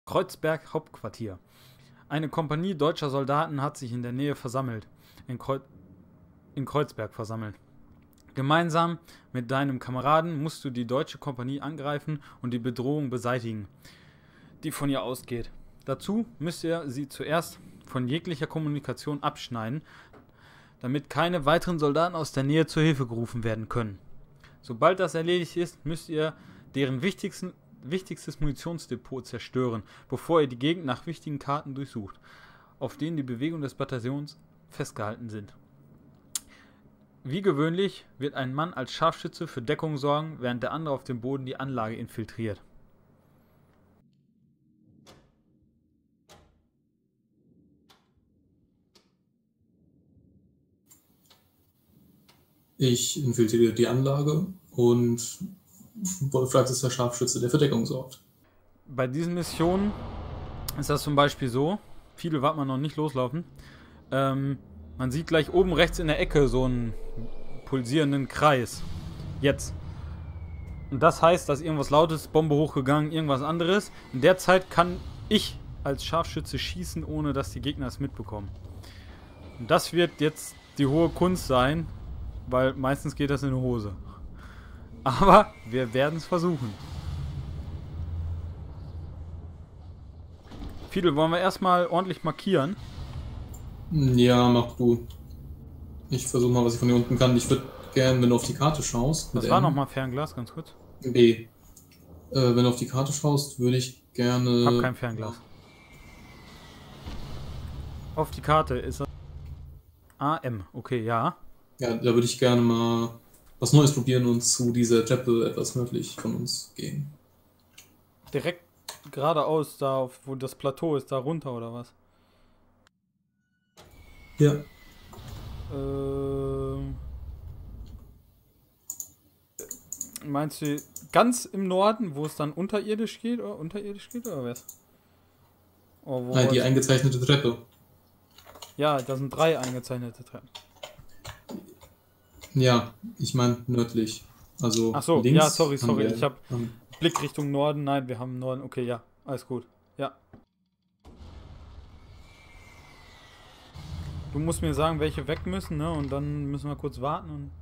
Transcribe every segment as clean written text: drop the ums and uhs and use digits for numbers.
Kreuzberg Hauptquartier. Eine Kompanie deutscher Soldaten hat sich in der Nähe in Kreuzberg versammelt. Gemeinsam mit deinem Kameraden musst du die deutsche Kompanie angreifen und die Bedrohung beseitigen, die von ihr ausgeht. Dazu müsst ihr sie zuerst von jeglicher Kommunikation abschneiden, damit keine weiteren Soldaten aus der Nähe zur Hilfe gerufen werden können. Sobald das erledigt ist, müsst ihr deren wichtigstes Munitionsdepot zerstören, bevor ihr die Gegend nach wichtigen Karten durchsucht, auf denen die Bewegungen des Bataillons festgehalten sind. Wie gewöhnlich wird ein Mann als Scharfschütze für Deckung sorgen, während der andere auf dem Boden die Anlage infiltriert. Ich infiltriere die Anlage und Wolfrax ist der Scharfschütze, der für Deckung sorgt. Bei diesen Missionen ist das zum Beispiel so, viele warten man noch nicht loslaufen, man sieht gleich oben rechts in der Ecke so einen pulsierenden Kreis. Jetzt. Und das heißt, dass irgendwas Lautes, Bombe hochgegangen, irgendwas anderes. In der Zeit kann ich als Scharfschütze schießen, ohne dass die Gegner es mitbekommen. Und das wird jetzt die hohe Kunst sein, weil meistens geht das in die Hose. Aber wir werden es versuchen. Fidel, wollen wir erstmal ordentlich markieren? Ja, mach du. Ich versuche mal, was ich von hier unten kann. Ich würde gerne, wenn du auf die Karte schaust. Was war nochmal Fernglas, ganz kurz? B. Wenn du auf die Karte schaust, würde ich gerne... Ich habe kein Fernglas. Auf die Karte ist das AM, okay, ja. Ja, da würde ich gerne mal was Neues probieren und zu dieser Treppe etwas nördlich von uns gehen. Direkt geradeaus, da wo das Plateau ist, da runter oder was? Ja. Meinst du ganz im Norden, wo es dann unterirdisch geht oder was? Oh, Nein, die eingezeichnete Treppe. Ja, da sind 3 eingezeichnete Treppen. Ja, ich meine nördlich. Also ach so, links. ja, sorry, ich habe Blick Richtung Norden. Nein, wir haben Norden. Okay, ja, alles gut. Ja. Du musst mir sagen, welche weg müssen, ne? Und dann müssen wir kurz warten und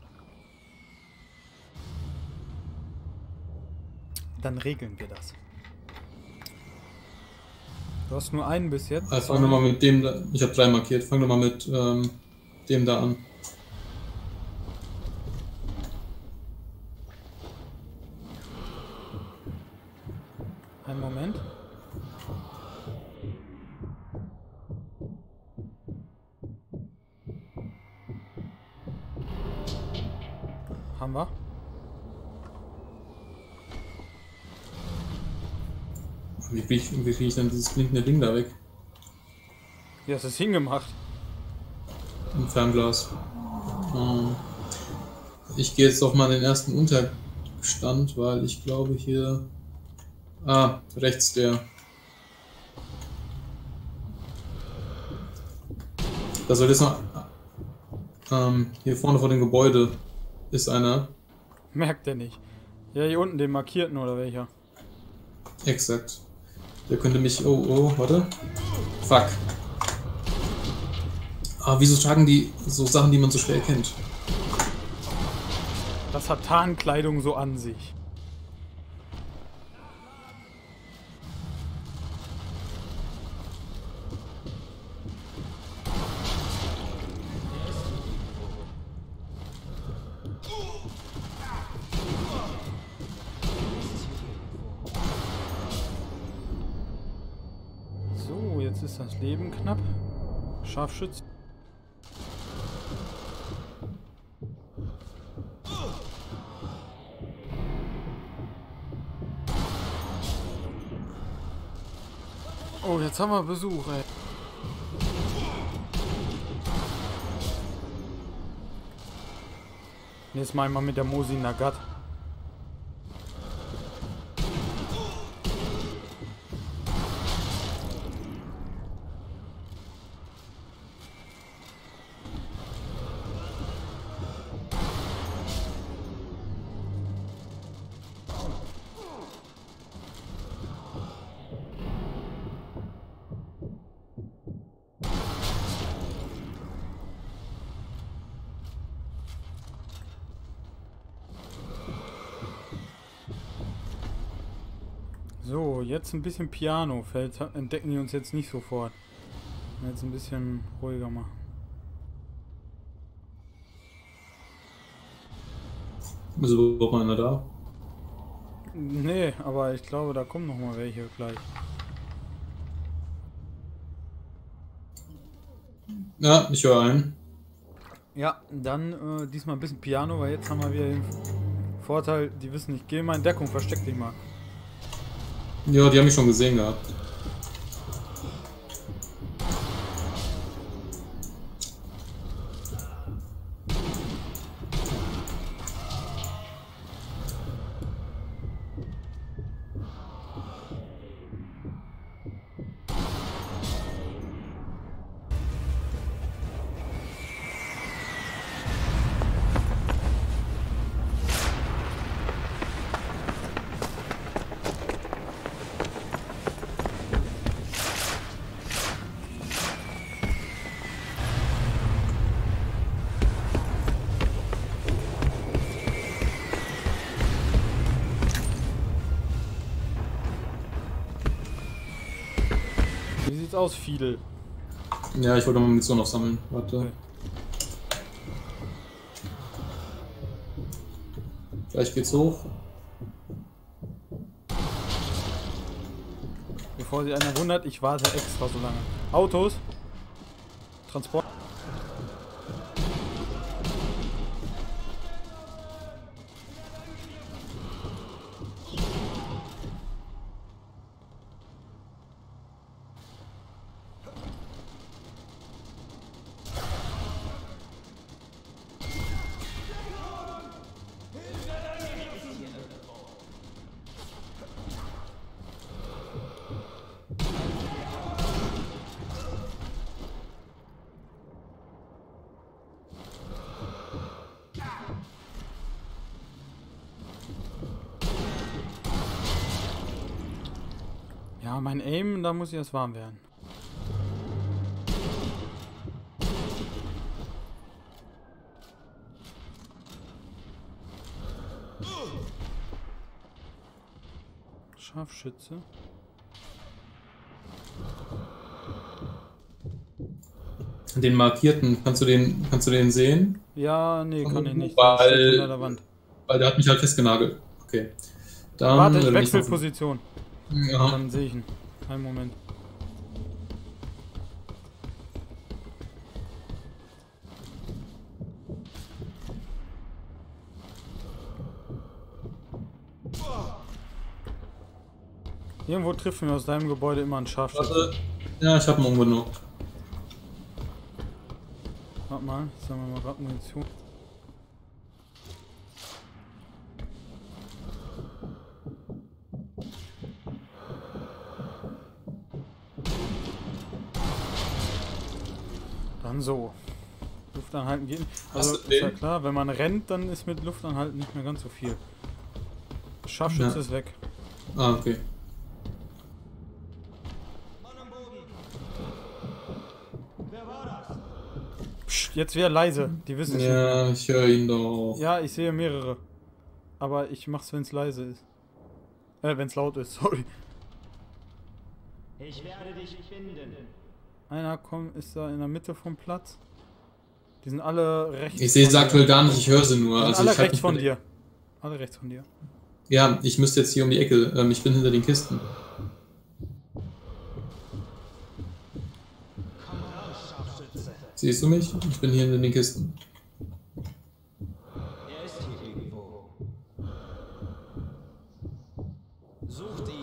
dann regeln wir das. Du hast nur einen bis jetzt. Also fangen wir mal mit dem da. Ich habe 3 markiert. Fangen wir mal mit dem da an. Einen Moment. Haben wir? Wie krieg ich denn dieses blinkende Ding da weg? Wie hast du es hingemacht? Im Fernglas. Ich gehe jetzt auf mal den ersten Unterstand, weil ich glaube hier... Ah, rechts der. Da soll jetzt noch... hier vorne vor dem Gebäude ist einer. Merkt er nicht. Ja, hier unten, den markierten oder welcher? Exakt. Der könnte mich... Oh, warte. Fuck. Ah, wieso tragen die so Sachen, die man so schwer erkennt? Das hat Tarnkleidung so an sich. So, jetzt ist das Leben knapp. Scharfschütze. Oh, jetzt haben wir Besuch, ey. Jetzt mal mit der Mosi Nagat. So, jetzt ein bisschen Piano. Vielleicht entdecken die uns jetzt nicht sofort. Jetzt ein bisschen ruhiger machen. Ist überhaupt mal einer da? Nee, aber ich glaube, da kommen noch mal welche gleich. Ja, ich höre einen. Ja, dann diesmal ein bisschen Piano, weil jetzt haben wir wieder den Vorteil, die wissen, ich gehe mal in Deckung, versteck dich mal. Ja, die haben mich schon gesehen gehabt. Wie sieht's aus, Fiedel? Ja, ich wollte mal Munition noch sammeln. Warte. Okay. Gleich geht's hoch. Bevor sich einer wundert, ich warte extra so lange. Autos. Transport. Ja, mein Aim, da muss ich erst warm werden. Scharfschütze. Den markierten, kannst du den sehen? Ja, nee, kann ich nicht. Weil- Der steht hinter der Wand. Weil der hat mich halt festgenagelt. Okay. Dann Warte, ich bin wechsle noch- Position. Ja. Dann sehe ich ihn. Einen Moment. Irgendwo trifft mir aus deinem Gebäude immer ein Scharfschütze. Warte. Ja, ich habe ihn umgenockt. Warte mal, sagen wir mal gerade Munition. Dann so. Luftanhalten geht nicht. Also Hast du ist ja den? klar, wenn man rennt, dann ist mit Luftanhalten nicht mehr ganz so viel. Scharfschütze Ja. ist weg. Ah, okay. Psst, jetzt wieder leise. Die wissen es nicht. Ja, ich höre ihn doch. Ja, ich sehe mehrere. Aber ich mach's, wenn's leise ist. Wenn's laut ist, sorry. Ich werde dich finden. Einer kommt, ist da in der Mitte vom Platz. Die sind alle rechts. Ich sehe von sie dir. aktuell gar nicht, ich höre sie nur. Die sind Also alle ich hab rechts nicht von mit- dir. Alle rechts von dir. Ja, ich müsste jetzt hier um die Ecke. Ich bin hinter den Kisten. Komm raus, Scharfschütze. Siehst du mich? Ich bin hier hinter den Kisten. Er ist hier irgendwo. Sucht ihn.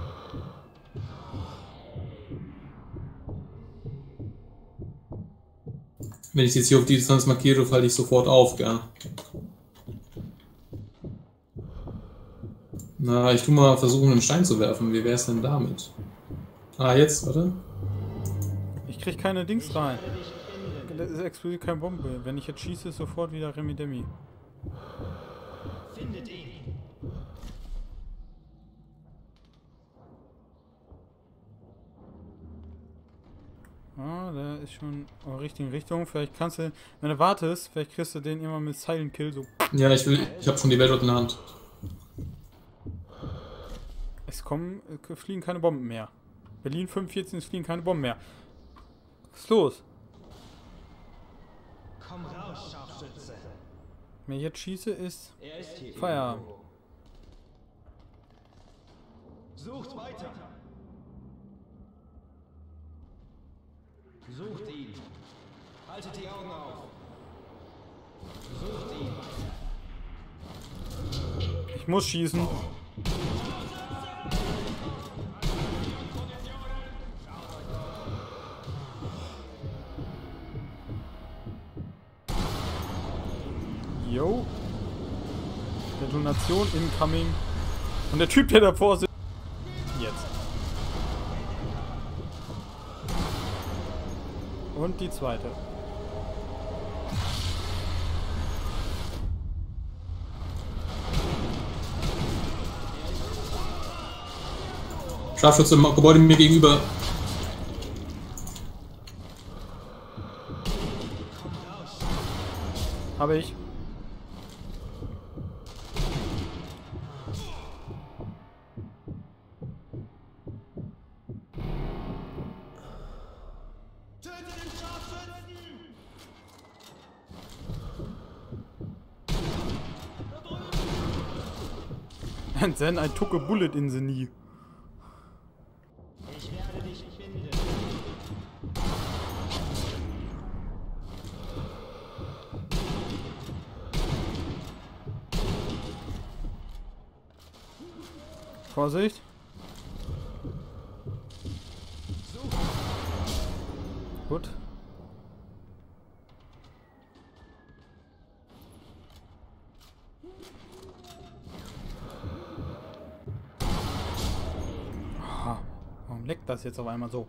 Wenn ich jetzt hier auf die Distanz markiere, falle ich sofort auf, gell? Na, ich tu mal versuchen, einen Stein zu werfen. Wie wär's denn damit? Ah, jetzt, warte. Ich krieg keine Dings rein. Das ist explodiert keine Bombe. Wenn ich jetzt schieße, ist sofort wieder Remi Demi. Findet ihn. Ah, der ist schon in der richtigen Richtung. Vielleicht kannst du, wenn du wartest, vielleicht kriegst du den immer mit Silent Kill so. Ja, ich habe schon die Welt in der Hand. Es fliegen keine Bomben mehr. Berlin 45, es fliegen keine Bomben mehr. Was ist los? Komm raus, Scharfschütze. Wenn ich jetzt schieße, ist Er ist hier Feierabend. irgendwo. Sucht weiter. Sucht ihn. Haltet die Augen auf. Sucht ihn. Ich muss schießen. Yo. Detonation incoming. Und der Typ, der davor sitzt. Jetzt. Und die zweite. Scharfschütze im Gebäude mir gegenüber. Habe ich. Töte den Scharfschützen! And then I took a bullet in the knee. Ich werde dich finden. Vorsicht. Gut. Ah, warum leckt das jetzt auf einmal so?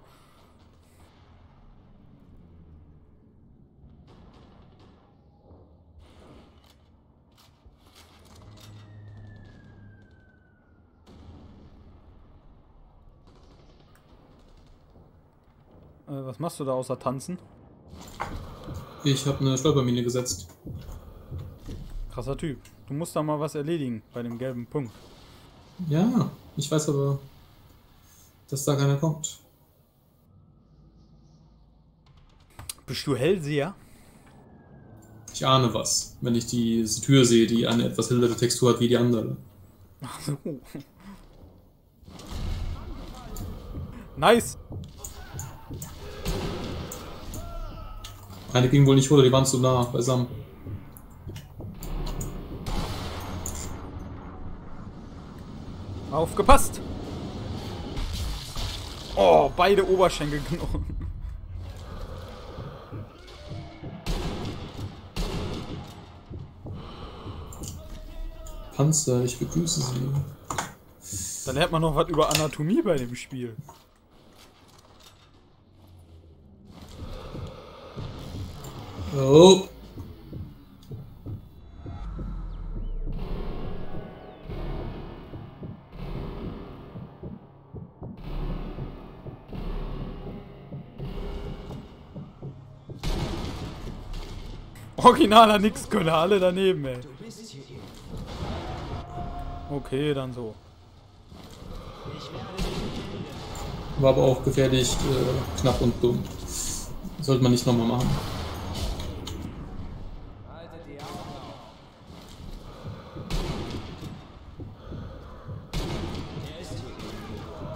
Was machst du da außer tanzen? Ich habe eine Stolpermine gesetzt. Krasser Typ. Du musst da mal was erledigen bei dem gelben Punkt. Ja, ich weiß aber, dass da keiner kommt. Bist du Hellseher? Ich ahne was, wenn ich diese Tür sehe, die eine etwas hellere Textur hat wie die andere. Ach so. Nice! Eine ging wohl nicht runter, die waren zu nah beisammen. Aufgepasst! Oh, beide Oberschenkelknochen. Panzer, ich begrüße Sie. Dann lernt man noch was über Anatomie bei dem Spiel. Oh. Originaler Nix-Könner, alle daneben, ey. Du bist hier irgendwo. Okay, dann so. Ich werde dich finden. War aber auch gefährlich, knapp und dumm. Sollte man nicht nochmal machen. Haltet die Augen auf. Er ist hier irgendwo.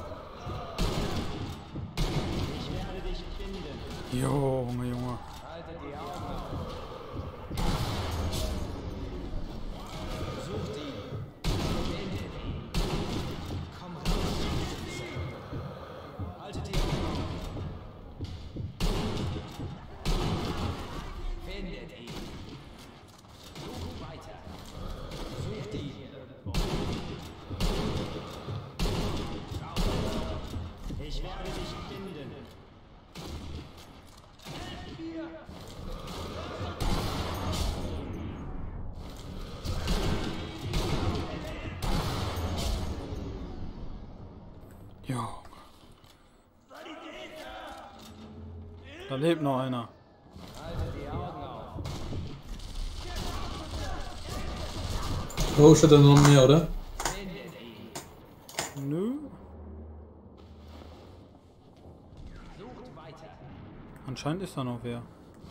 Ich werde dich finden. Junge, Junge. Haltet die Augen auf. Sucht ihn. Findet ihn. Komm raus, Scharfschütze. Haltet die Augen auf. Findet ihn. Sucht weiter. Sucht ihn irgendwo. Ich werde dich finden. Jo. Da lebt noch einer. Haltet die Augen auf. Oh, steht da noch mehr, oder? Findet ihn. Nö. weiter. Anscheinend ist da noch wer.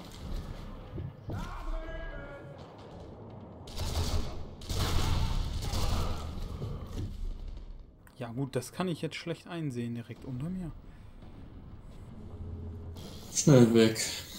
Ja gut, das kann ich jetzt schlecht einsehen, direkt unter mir. Schnell weg.